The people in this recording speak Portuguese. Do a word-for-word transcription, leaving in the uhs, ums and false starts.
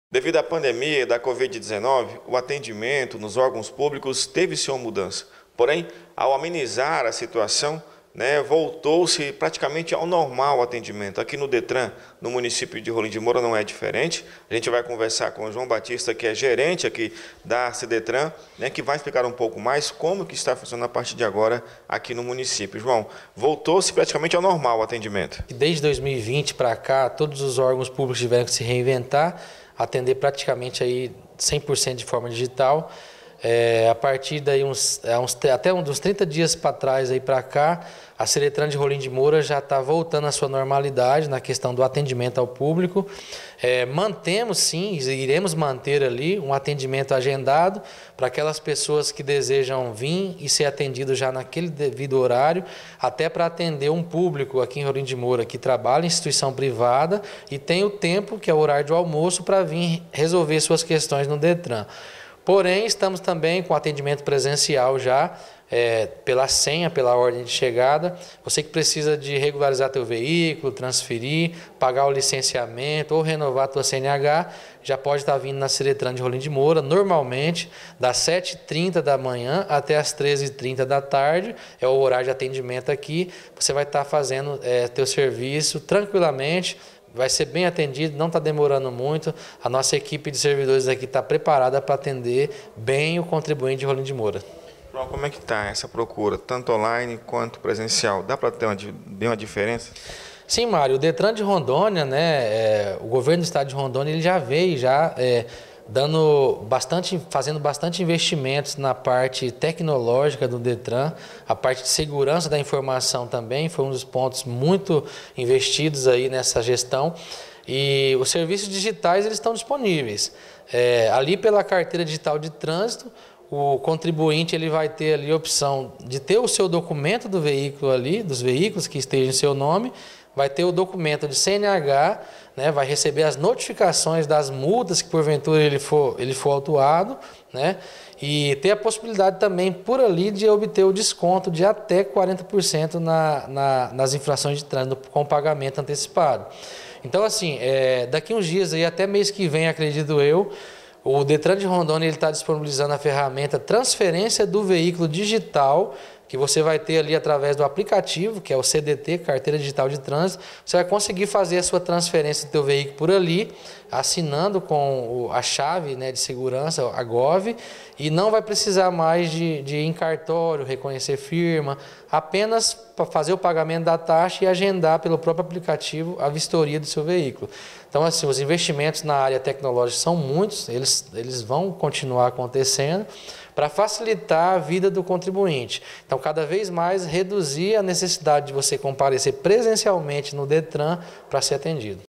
Devido à pandemia da Covid dezenove, o atendimento nos órgãos públicos teve sim uma mudança. Porém, ao amenizar a situação, né, voltou-se praticamente ao normal o atendimento. Aqui no Detran, no município de Rolim de Moura, não é diferente. A gente vai conversar com o João Batista, que é gerente aqui da CDetran, né, que vai explicar um pouco mais como que está funcionando a partir de agora aqui no município. João, voltou-se praticamente ao normal o atendimento. Desde dois mil e vinte para cá, todos os órgãos públicos tiveram que se reinventar, atender praticamente aí cem por cento de forma digital. É, a partir daí, uns, uns, até uns trinta dias para trás aí para cá, a CDetran de Rolim de Moura já está voltando à sua normalidade na questão do atendimento ao público. É, mantemos sim, iremos manter ali um atendimento agendado para aquelas pessoas que desejam vir e ser atendido já naquele devido horário, até para atender um público aqui em Rolim de Moura que trabalha em instituição privada e tem o tempo, que é o horário do almoço, para vir resolver suas questões no Detran. Porém, estamos também com atendimento presencial já, é, pela senha, pela ordem de chegada. Você que precisa de regularizar teu veículo, transferir, pagar o licenciamento ou renovar a tua C N H, já pode estar vindo na CDetran de Rolim de Moura, normalmente das sete e trinta da manhã até as treze e trinta da tarde, é o horário de atendimento aqui. Você vai estar fazendo é, teu serviço tranquilamente, vai ser bem atendido, não está demorando muito. A nossa equipe de servidores aqui está preparada para atender bem o contribuinte de Rolim de Moura. João, como é que está essa procura, tanto online quanto presencial? Dá para ter uma, bem uma diferença? Sim, Mário, o Detran de Rondônia, né, é, o governo do estado de Rondônia, ele já veio já é, dando bastante, fazendo bastante investimentos na parte tecnológica do Detran, a parte de segurança da informação também foi um dos pontos muito investidos aí nessa gestão. E os serviços digitais eles estão disponíveis. É, ali pela carteira digital de trânsito, o contribuinte ele vai ter ali a opção de ter o seu documento do veículo ali, dos veículos que estejam em seu nome, vai ter o documento de C N H, né, vai receber as notificações das multas que porventura ele for, ele for autuado, né, e ter a possibilidade também por ali de obter o desconto de até quarenta por cento na, na, nas infrações de trânsito com pagamento antecipado. Então, assim, é, daqui uns dias, aí, até mês que vem, acredito eu, o Detran de Rondônia está disponibilizando a ferramenta transferência do veículo digital, que você vai ter ali através do aplicativo, que é o C D T, Carteira Digital de Trânsito. Você vai conseguir fazer a sua transferência do teu veículo por ali, assinando com a chave, né, de segurança, a Gov, e não vai precisar mais de, de ir em cartório, reconhecer firma, apenas para fazer o pagamento da taxa e agendar pelo próprio aplicativo a vistoria do seu veículo. Então, assim, os investimentos na área tecnológica são muitos, eles, eles vão continuar acontecendo para facilitar a vida do contribuinte. Então, cada vez mais reduzir a necessidade de você comparecer presencialmente no Detran para ser atendido.